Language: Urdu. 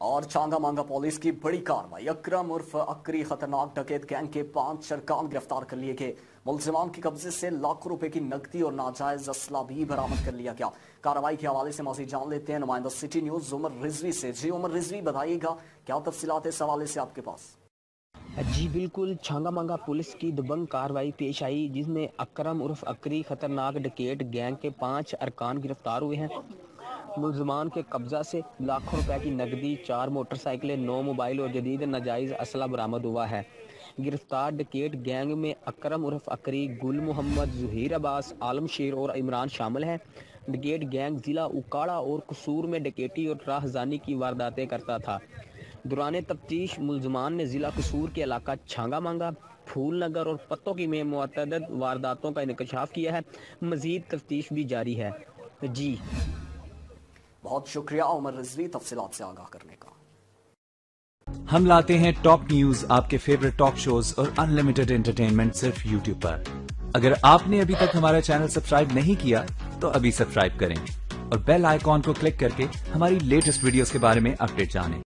اور چانگا مانگا پولیس کی بڑی کارروائی، اکرم عرف اکری خطرناک ڈکیت گینگ کے 5 ارکان گرفتار کر لیے گئے۔ ملزمان کے قبضے سے لاکھوں روپے کی نقدی اور ناجائز اسلحہ بھی برآمد کر لیا گیا۔ کارروائی کے حوالے سے مزید جان لیتے ہیں نمائندہ سٹی نیوز عمر رضوی سے۔ جی عمر رضوی، بتائیے گا کیا تفصیلات اس حوالے سے آپ کے پاس؟ جی بالکل، چھانگا مانگا پولیس کی دبنگ کارروائی پیش آئی جس میں اکرم عرف اکری خطرناک ڈکیٹ گینگ کے 5 ارکان گرفتار ہوئے ہیں۔ ملزمان کے قبضہ سے لاکھوں روپے کی نقدی، 4 موٹر سائیکلیں، 9 موبائل اور جدید ناجائز اسلحہ برآمد ہوا ہے۔ گرفتار ڈکیٹ گینگ میں اکرم عرف اکری، گل محمد، ظہیر عباس، عالم شیر اور عمران شامل ہیں۔ ڈکیٹ گینگ ضلع اوکاڑا اور قصور میں ڈکیٹی اور راہزنی کی وارداتیں کرتا تھا۔ دوران تفتیش ملزمان نے ضلع قصور کے علاقہ چھانگا مانگا، پھول نگر اور پتوکی میں متعدد وارداتوں کا انکشاف کیا ہے۔ مزید تفتیش بھی جاری ہے۔ جی بہت شکریہ عمر رضوی تفصیلات سے آگاہ کرنے کا۔ ہم لاتے ہیں ٹاپ نیوز، آپ کے فیورٹ ٹاک شوز اور انلمیٹڈ انٹرٹینمنٹ صرف یوٹیوب پر۔ اگر آپ نے ابھی تک ہمارا چینل سبسکرائب نہیں کیا تو ابھی سبسکرائب کریں اور بیل آئیکن کو کلک کر کے ہماری لیٹسٹ ویڈیوز کے بارے میں اپڈیٹ جانیں۔